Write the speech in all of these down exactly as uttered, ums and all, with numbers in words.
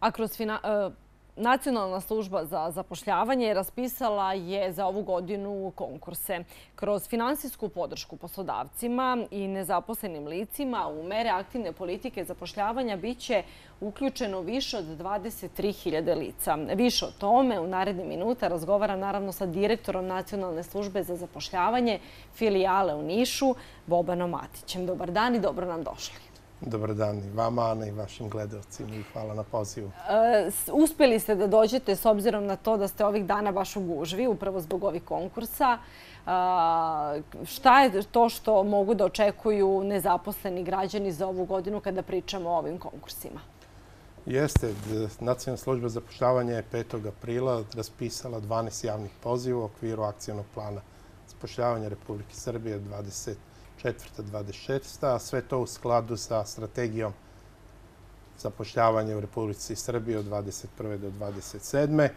A kroz Nacionalna služba za zapošljavanje raspisala je za ovu godinu konkurse. Kroz finansijsku podršku poslodavcima i nezaposlenim licima u mere aktivne politike zapošljavanja biće uključeno više od dvadeset tri hiljade lica. Više o tome u narednim minuta razgovaram naravno sa direktorom Nacionalne službe za zapošljavanje filijale u Nišu, Bobanom Matićem. Dobar dan i dobro nam došli. Dobar dan i vama, Ana, i vašim gledalcima i hvala na pozivu. Uspjeli ste da dođete s obzirom na to da ste ovih dana baš u gužvi, upravo zbog ovih konkursa. Šta je to što mogu da očekuju nezaposleni građani za ovu godinu kada pričamo o ovim konkursima? Jeste, Nacionalna služba za zapošljavanje je petog aprila raspisala dvanaest javnih poziva u okviru akcionog plana zapošljavanja Republike Srbije dvadeset četvrta do dvadeset šesta, a sve to u skladu sa strategijom zapošljavanja u Republici Srbije od dvadeset prve do dvadeset sedme.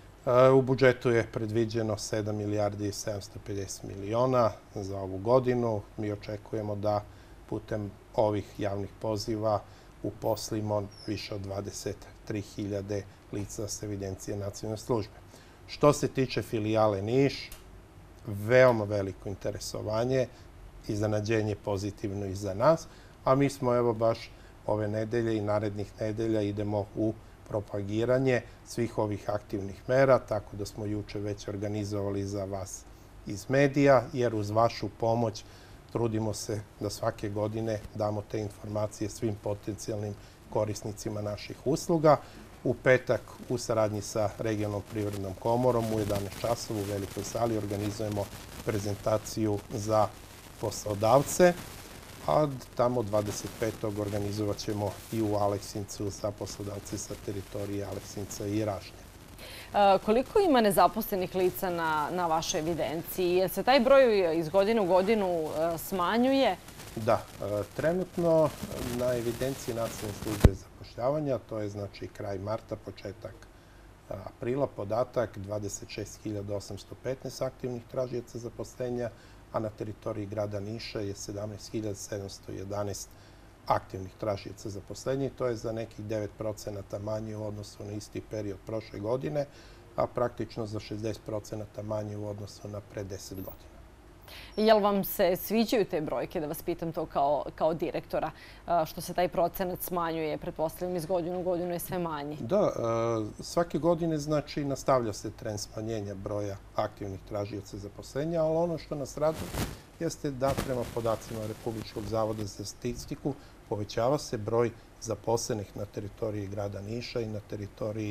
U budžetu je predviđeno sedam milijardi i sedamsto pedeset miliona za ovu godinu. Mi očekujemo da putem ovih javnih poziva uposlimo više od dvadeset tri hiljade lica s evidencije nacionalne službe. Što se tiče filijale Niš, veoma veliko interesovanje, iznenađenje pozitivno i za nas, a mi smo evo baš ove nedelje i narednih nedelja idemo u propagiranje svih ovih aktivnih mera, tako da smo juče već organizovali za vas iz medija, jer uz vašu pomoć trudimo se da svake godine damo te informacije svim potencijalnim korisnicima naših usluga. U petak u saradnji sa Regionalnom privrednom komorom u jedanaest časova u velikoj sali organizujemo prezentaciju za poslodavce, a tamo dvadeset petog organizovat ćemo i u Aleksincu za poslodavce sa teritorije Aleksinca i Ražnja. Koliko ima nezaposlenih lica na, na vašoj evidenciji? Je se taj broj iz godine u godinu smanjuje? Da, trenutno na evidenciji Nacionalne službe za zapošljavanja, to je znači kraj marta, početak aprila, podatak dvadeset šest hiljada osamsto petnaest aktivnih tražioca zaposlenja, a na teritoriji grada Niša je sedamnaest hiljada sedamsto jedanaest aktivnih tražioca zaposlenja. To je za nekih devet procenata manje u odnosu na isti period prošle godine, a praktično za šezdeset procenata manje u odnosu na pre deset godina. Jel vam se sviđaju te brojke, da vas pitam to kao, kao direktora, što se taj procenat smanjuje, pretpostavljam iz godinu u godinu je sve manji? Da, svake godine znači nastavlja se trend smanjenja broja aktivnih tražioca zaposlenja, ali ono što nas raduje jeste da prema podacima Republičkog zavoda za statistiku povećava se broj zaposlenih na teritoriji grada Niša i na teritoriji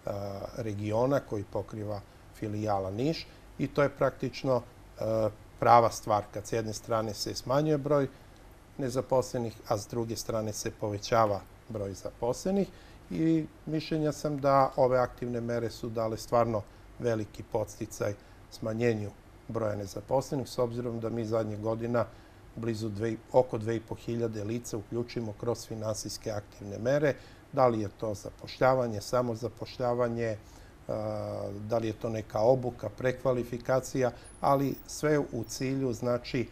regiona koji pokriva filijala Niš, i to je praktično prava stvar kad s jedne strane se smanjuje broj nezaposlenih, a s druge strane se povećava broj zaposlenih, i mišljenja sam da ove aktivne mere su dale stvarno veliki podsticaj smanjenju broja nezaposlenih, s obzirom da mi zadnjih godina blizu dve, oko dve i po hiljade lica uključimo kroz finansijske aktivne mere. Da li je to zapošljavanje, samozapošljavanje, da li je to neka obuka, prekvalifikacija, ali sve u cilju znači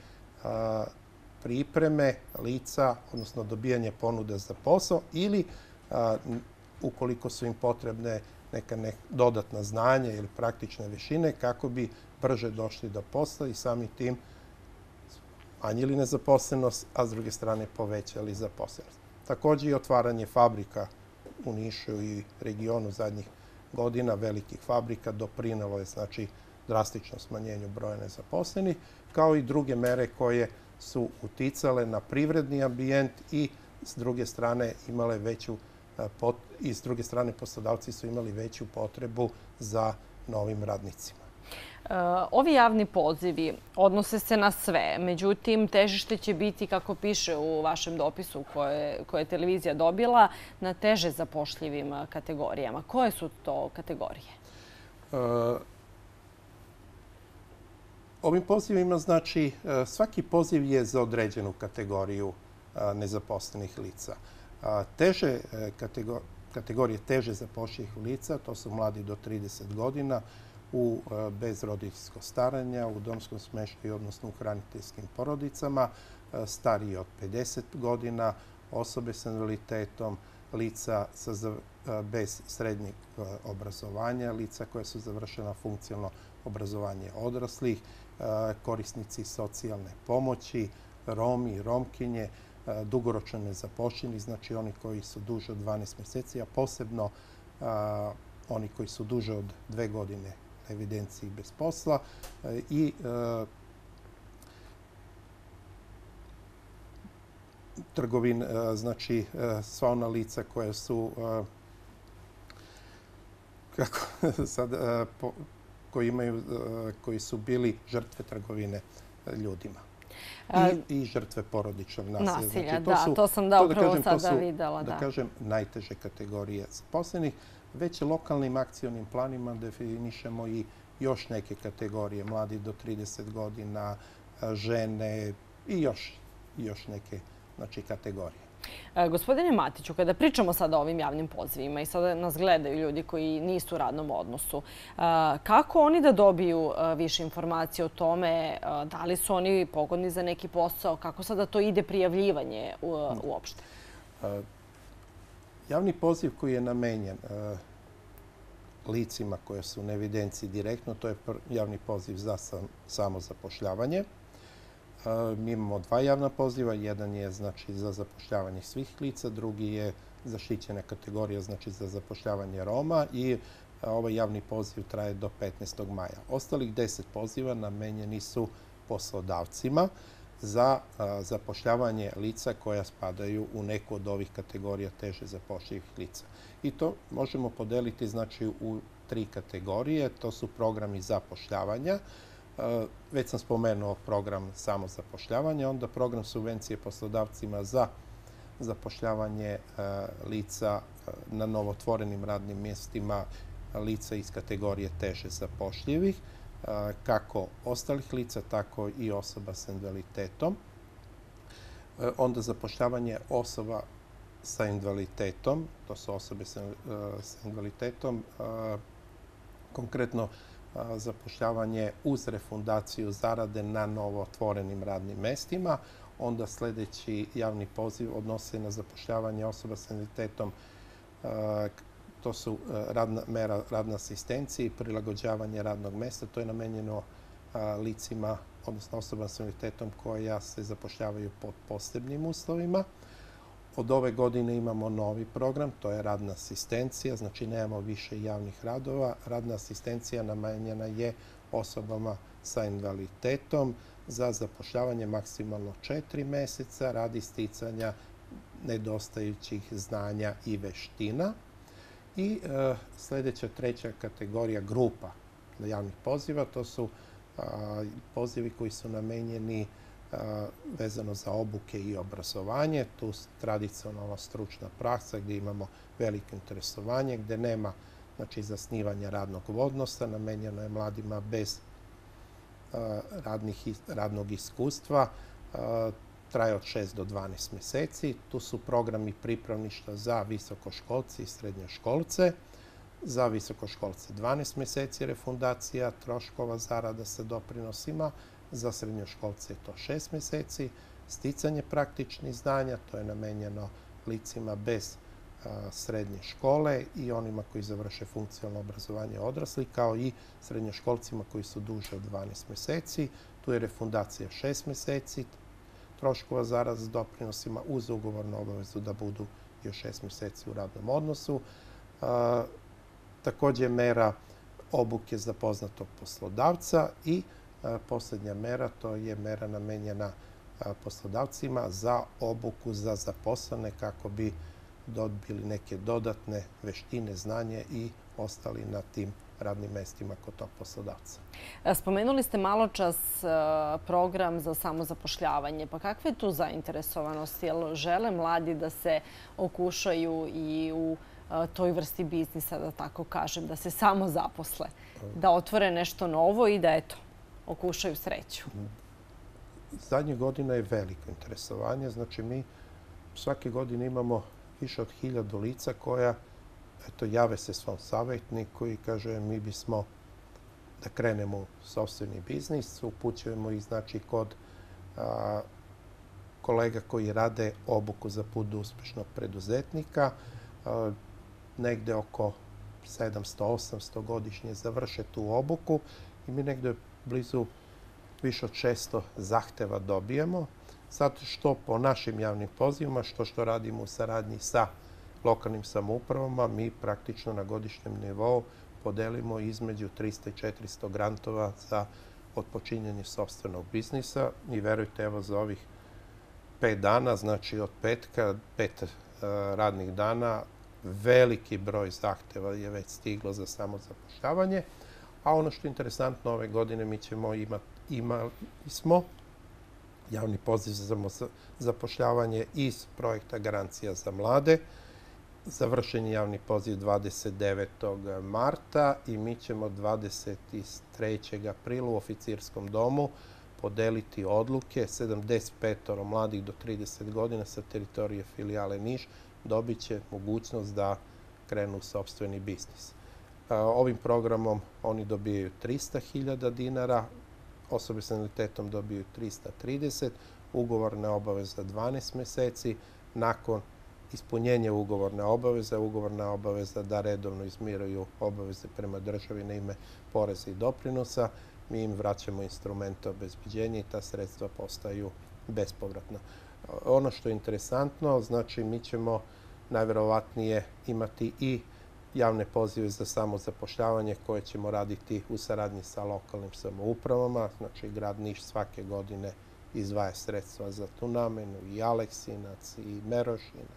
pripreme lica, odnosno dobijanje ponuda za posao ili ukoliko su im potrebne neka dodatna znanja ili praktične vještine kako bi brže došli do posla i sami tim smanjili nezaposlenost, a s druge strane povećali zaposlenost. Također i otvaranje fabrika u Nišu i regionu zadnjih godina, velikih fabrika, doprinelo je znači drastično smanjenju broja nezaposlenih, kao i druge mere koje su uticale na privredni ambijent i s druge strane imale veću i s druge strane poslodavci su imali veću potrebu za novim radnicima. Ovi javni pozivi odnose se na sve, međutim, težište će biti, kako piše u vašem dopisu koje, koje je televizija dobila, na teže zapošljivim kategorijama. Koje su to kategorije? Ovim pozivima, znači, svaki poziv je za određenu kategoriju nezaposlenih lica. Teže kategorije teže zapošljivih lica, to su mladi do trideset godina, u bez roditeljskog staranja, u domskom smeštaju, odnosno u hraniteljskim porodicama, stariji od pedeset godina, osobe s invaliditetom, lica bez srednjeg obrazovanja, lica koja su završena funkcionalno obrazovanje odraslih, korisnici socijalne pomoći, Romi i Romkinje, dugoročno nezaposleni, znači oni koji su duže od dvanaest mjeseci, a posebno oni koji su duže od dve godine na evidenciji bez posla i trgovin, znači sva ona lica koja su kako sad koji imaju koji su bili žrtve trgovine ljudima i, i žrtve porodičnog nasilja. Nasilja, znači, to da, su, to sam da to upravo kažem, sada to su, videla. Da, da kažem, najteže kategorije zaposlenih. Već lokalnim akcionim planima definišemo i još neke kategorije, mladi do trideset godina, žene i još, još neke znači, kategorije. Gospodine Matiću, kada pričamo sada o ovim javnim pozivima i sada nas gledaju ljudi koji nisu u radnom odnosu, kako oni da dobiju više informacije o tome, da li su oni pogodni za neki posao, kako sada to ide prijavljivanje uopšte? Javni poziv koji je namenjen licima koje su na evidenciji direktno, to je javni poziv za samozapošljavanje. Mi imamo dva javna poziva. Jedan je znači, za zapošljavanje svih lica, drugi je zaštićena kategorija znači, za zapošljavanje Roma i ovaj javni poziv traje do petnaestog maja. Ostalih deset poziva namenjeni su poslodavcima za zapošljavanje lica koja spadaju u neku od ovih kategorija teže zapošljivih lica. I to možemo podeliti znači, u tri kategorije. To su programi zapošljavanja. Već sam spomenuo program samozapošljavanja, onda program subvencije poslodavcima za zapošljavanje lica na novotvorenim radnim mjestima, lica iz kategorije teže zapošljivih, kako ostalih lica, tako i osoba s invaliditetom. Onda zapošljavanje osoba sa invaliditetom, to su osobe sa invaliditetom, konkretno zapošljavanje uz refundaciju zarade na novootvorenim radnim mestima. Onda sljedeći javni poziv odnosi na zapošljavanje osoba s invaliditetom. To su radna, mera radne asistencije i prilagođavanje radnog mjesta. To je namenjeno licima, odnosno osobama s invaliditetom koja se zapošljavaju pod posebnim uslovima. Od ove godine imamo novi program, to je radna asistencija, znači nemamo više javnih radova. Radna asistencija namenjena je osobama sa invaliditetom za zapošljavanje maksimalno četiri mjeseca radi sticanja nedostajućih znanja i veština. I e, sljedeća treća kategorija grupa javnih poziva, to su a, pozivi koji su namenjeni vezano za obuke i obrazovanje. Tu tradicionalna stručna praksa gdje imamo veliko interesovanje, gdje nema znači, zasnivanja radnog odnosa, namenjeno je mladima bez radnih, radnog iskustva, traje od šest do dvanaest mjeseci. Tu su programi pripravništva za visokoškolce i srednjoškolce. Za visokoškolce dvanaest mjeseci refundacija troškova zarada sa doprinosima, za srednjoškolce je to šest mjeseci. Sticanje praktičnih znanja, to je namenjeno licima bez a, srednje škole i onima koji završe funkcionalno obrazovanje odraslih, kao i srednjoškolcima koji su duže od dvanaest mjeseci. Tu je refundacija šest mjeseci, troškova zarada s doprinosima uz ugovornu obavezu da budu još šest mjeseci u radnom odnosu. A, također mera obuke za poznatog poslodavca i posljednja mera, to je mera namenjena poslodavcima za obuku za zaposlene kako bi dobili neke dodatne veštine, znanje i ostali na tim radnim mjestima kod tog poslodavca. Spomenuli ste malo čas program za samozapošljavanje. Pa kakva je tu zainteresovanost? Jel žele mladi da se okušaju i u toj vrsti biznisa, da tako kažem, da se samo zaposle, da otvore nešto novo i da eto, okušaju sreću? Zadnjih godina je veliko interesovanje. Znači, mi svake godine imamo više od hiljadu lica koja eto, jave se svom savjetniku i kaže mi bismo da krenemo u sopstveni biznis. Upućujemo ih znači, kod a, kolega koji rade obuku za put do uspješnog preduzetnika. negde oko sedamsto osamsto godišnje završe tu obuku i mi negde blizu više od šesto zahteva dobijemo. Sad što po našim javnim pozivima, što što radimo u saradnji sa lokalnim samoupravama, mi praktično na godišnjem nivou podelimo između trista i četiristo grantova za otpočinjanje sopstvenog biznisa i verujte, evo za ovih pet dana, znači od petka, pet radnih dana, veliki broj zahteva je već stiglo za samozapošljavanje, a ono što je interesantno, ove godine mi ćemo imati, imali smo javni poziv za zapošljavanje iz projekta Garancija za mlade. Završen je javni poziv dvadeset devetog marta i mi ćemo dvadeset trećeg aprila u Oficirskom domu podeliti odluke. sedamdeset pet mladih do trideset godina sa teritorije filijale Niš dobit će mogućnost da krenu u sopstveni biznis. Ovim programom oni dobijaju trista hiljada dinara, osobe s invaliditetom dobiju trista trideset, ugovorna obaveza dvanaest meseci. Nakon ispunjenja ugovorne obaveze, ugovorna obaveza da redovno izmiruju obaveze prema državi na ime poreza i doprinosa, mi im vraćamo instrumente obezbeđenja i ta sredstva postaju bespovratna. Ono što je interesantno, znači mi ćemo najverovatnije imati i javne pozive za samozapošljavanje koje ćemo raditi u saradnji sa lokalnim samoupravama. Znači, grad Niš svake godine izdvaja sredstva za tu namenu, i Aleksinac, i Merošina,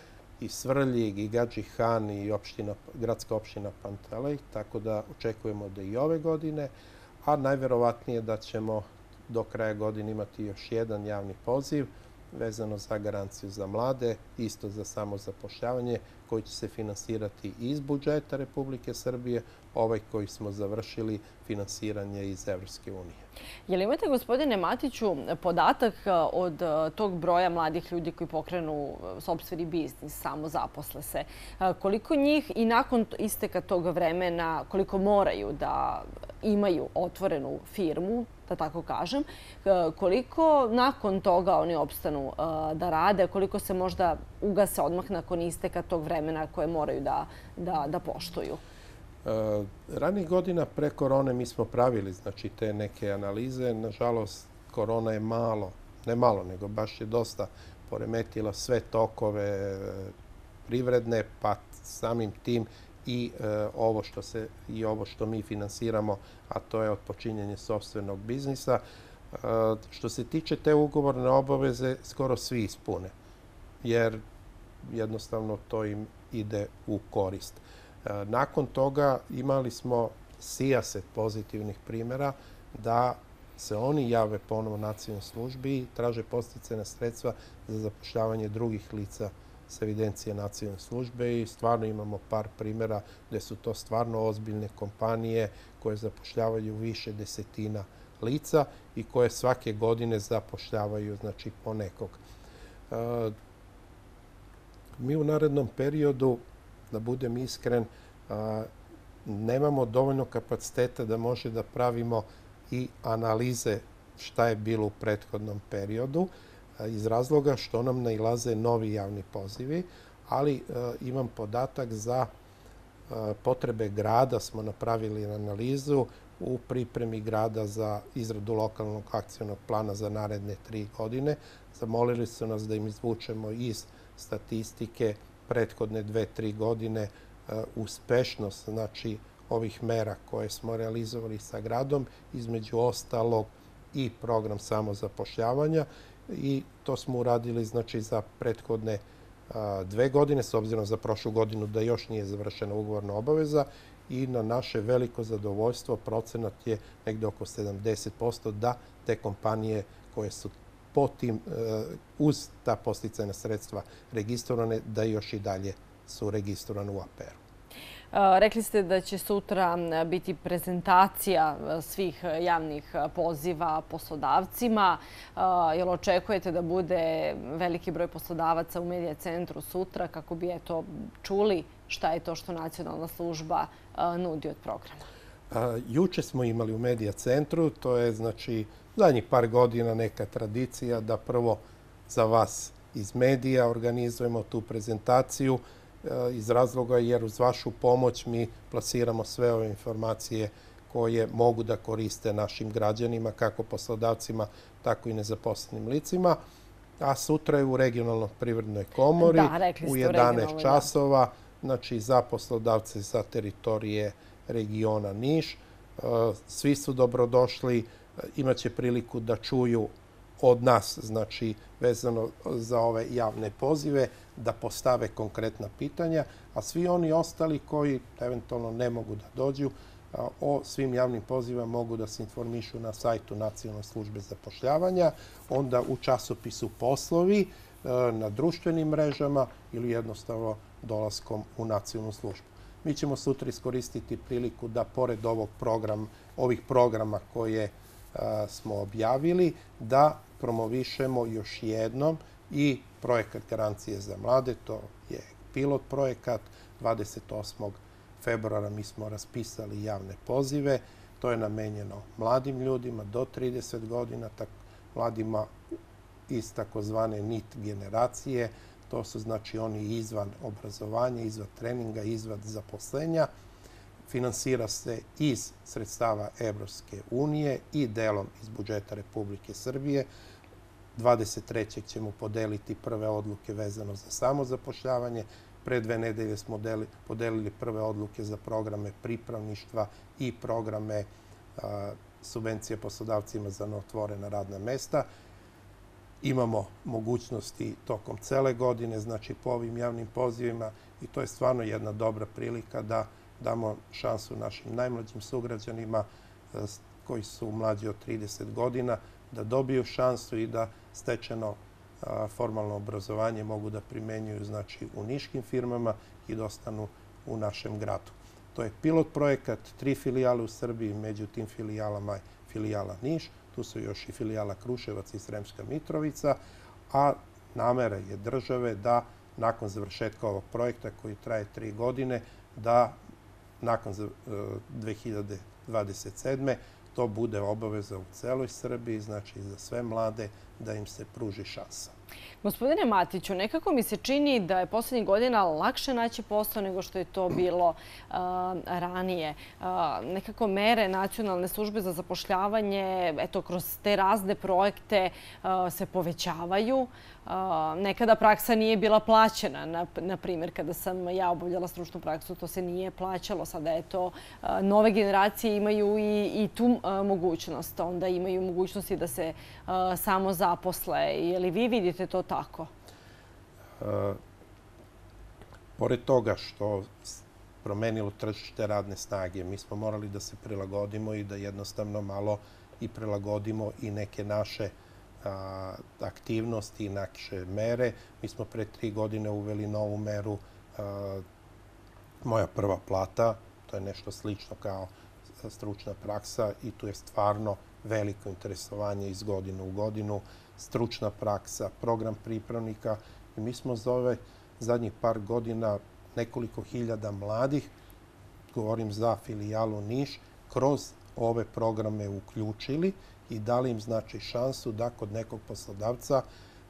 i Svrljig, i Gadži Han, i opština, gradska opština Pantelej, tako da očekujemo da i ove godine, a najverovatnije da ćemo do kraja godine imati još jedan javni poziv vezano za garanciju za mlade, isto za samozapošljavanje, koji će se finansirati iz budžeta Republike Srbije, ovaj koji smo završili finansiranje iz Evropske unije. Je li imate, gospodine Matiću, podatak od tog broja mladih ljudi koji pokrenu sopstveni biznis, samozaposle se? Koliko njih i nakon isteka tog vremena, koliko moraju da imaju otvorenu firmu, da tako kažem, koliko nakon toga oni opstanu da rade, koliko se možda ugase odmah nakon isteka tog vremena koje moraju da, da, da poštuju? Ranih godina pre korone mi smo pravili znači, te neke analize. Nažalost, korona je malo, ne malo, nego baš je dosta poremetila sve tokove privredne, pa samim tim i ovo što se i ovo što mi finansiramo, a to je otpočinjanje sopstvenog biznisa. Što se tiče te ugovorne obaveze, skoro svi ispune, jer jednostavno to im ide u korist. Nakon toga imali smo sijaset pozitivnih primjera da se oni jave ponovo nacionalnoj službi i traže podsticajna sredstva za zapošljavanje drugih lica s evidencije nacionalne službe i stvarno imamo par primjera gde su to stvarno ozbiljne kompanije koje zapošljavaju više desetina lica i koje svake godine zapošljavaju znači, po nekog. Mi u narednom periodu, da budem iskren, nemamo dovoljno kapaciteta da može da pravimo i analize šta je bilo u prethodnom periodu, iz razloga što nam nailaze novi javni pozivi, ali imam podatak za potrebe grada, smo napravili analizu u pripremi grada za izradu lokalnog akcionog plana za naredne tri godine. Zamolili su nas da im izvučemo iz statistike prethodne dve, tri godine uspešnost znači, ovih mera koje smo realizovali sa gradom, između ostalog i program samozapošljavanja i to smo uradili znači, za prethodne dve godine, s obzirom za prošlu godinu da još nije završena ugovorna obaveza i na naše veliko zadovoljstvo procenat je negde oko sedamdeset posto da te kompanije koje su po tim, uz ta podsticajna sredstva registrovane, da još i dalje su registrovane u A P R-u. Rekli ste da će sutra biti prezentacija svih javnih poziva poslodavcima. Jel očekujete da bude veliki broj poslodavaca u Medija centru sutra kako bi eto čuli šta je to što nacionalna služba nudi od programa? Juče smo imali u Medija centru, to je znači zadnjih par godina neka tradicija da prvo za vas iz medija organizujemo tu prezentaciju iz razloga jer uz vašu pomoć mi plasiramo sve ove informacije koje mogu da koriste našim građanima, kako poslodavcima, tako i nezaposlenim licima. A sutra je u regionalnoj privrednoj komori da, u jedanaest časova, znači za poslodavce sa teritorije regiona Niš. Svi su dobrodošli, imaće priliku da čuju od nas, znači vezano za ove javne pozive, da postave konkretna pitanja, a svi oni ostali koji eventualno ne mogu da dođu, o svim javnim pozivima mogu da se informišu na sajtu Nacionalne službe zapošljavanja, onda u časopisu Poslovi, na društvenim mrežama ili jednostavno dolaskom u nacionalnu službu. Mi ćemo sutra iskoristiti priliku da pored ovog program, ovih programa koje smo objavili, da promovišemo još jednom i projekat Garancije za mlade. To je pilot projekat. dvadeset osmog februara mi smo raspisali javne pozive. To je namenjeno mladim ljudima do trideset godina, mladima iz takozvane N I T generacije. To su znači oni izvan obrazovanja, izvan treninga, izvan zaposlenja. Finansira se iz sredstava Evropske unije i delom iz budžeta Republike Srbije. dvadeset trećeg ćemo podeliti prve odluke vezano za samozapošljavanje. Pre dve nedelje smo podelili prve odluke za programe pripravništva i programe subvencije poslodavcima za neotvorena radna mesta. Imamo mogućnosti tokom cele godine, znači po ovim javnim pozivima, i to je stvarno jedna dobra prilika da damo šansu našim najmlađim sugrađanima koji su mlađi od trideset godina da dobiju šansu i da stečeno formalno obrazovanje mogu da primenjuju znači u niškim firmama i da ostanu u našem gradu. To je pilot projekat, tri filijale u Srbiji, među tim filijalama je filijala Niš, tu su još i filijala Kruševac i Sremska Mitrovica, a namera je države da nakon završetka ovog projekta koji traje tri godine, da nakon dve hiljade dvadeset sedme to bude obaveza u celoj Srbiji, znači za sve mlade, da im se pruži šansa. Gospodine Matiću, nekako mi se čini da je poslednjih godina lakše naći posao nego što je to bilo ranije. Nekako mere Nacionalne službe za zapošljavanje, eto, kroz te razne projekte se povećavaju. Nekada praksa nije bila plaćena. Na primjer, kada sam ja obavljala stručnu praksu, to se nije plaćalo. Sada je to, nove generacije imaju i tu mogućnost. Onda imaju mogućnosti da se samo zaposle. Je li vi vidite to tako? Pored toga što promenilo tržište radne snage, mi smo morali da se prilagodimo i da jednostavno malo i prilagodimo i neke naše aktivnosti i naše mere. Mi smo pre tri godine uveli novu meru Moja prva plata. To je nešto slično kao stručna praksa i tu je stvarno veliko interesovanje iz godine u godinu. Stručna praksa, program pripravnika. I mi smo za ove zadnjih par godina nekoliko hiljada mladih, govorim za filijalu Niš, kroz ove programe uključili i dali im znači šansu da kod nekog poslodavca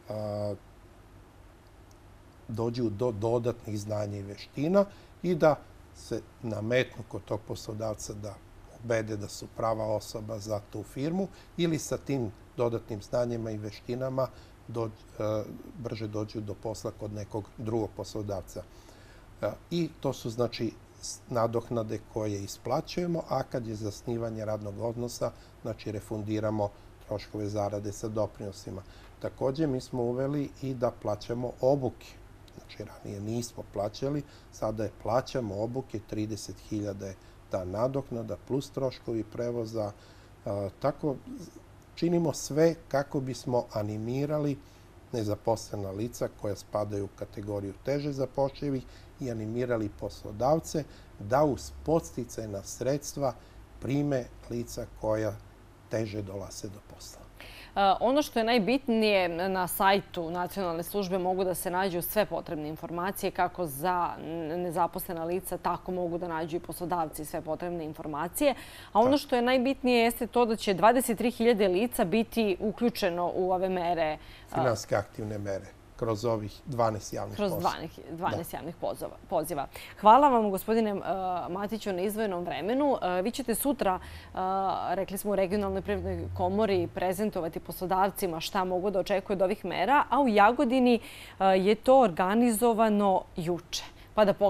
dođu do dodatnih znanja i veština i da se nametnu kod tog poslodavca da ubede da su prava osoba za tu firmu ili sa tim dodatnim znanjima i veštinama brže dođu do posla kod nekog drugog poslodavca. I to su znači nadoknade koje isplaćujemo, a kad je zasnivanje radnog odnosa, znači refundiramo troškove zarade sa doprinosima. Također mi smo uveli i da plaćamo obuke. Znači ranije nismo plaćali, sada je plaćamo obuke, trideset hiljada je ta nadoknada plus troškovi prevoza. Tako činimo sve kako bismo animirali nezaposlena lica koja spadaju u kategoriju teže zapošljivih i animirali poslodavce da uz podsticajna sredstva prime lica koja teže dolaze do posla. Ono što je najbitnije, na sajtu Nacionalne službe mogu da se nađu sve potrebne informacije, kako za nezaposlena lica, tako mogu da nađu i poslodavci sve potrebne informacije. A ono što je najbitnije jeste to da će dvadeset tri hiljade lica biti uključeno u ove mere. Finansijske aktivne mere. kroz ovih dvanaest javnih Kroz poziva. dvanaest javnih poziva. Hvala vam, gospodine Matiću, na izdvojenom vremenu. Vi ćete sutra, rekli smo, u Regionalnoj privrednoj komori prezentovati poslodavcima šta mogu da očekuju od ovih mera, a u Jagodini je to organizovano juče. Pa da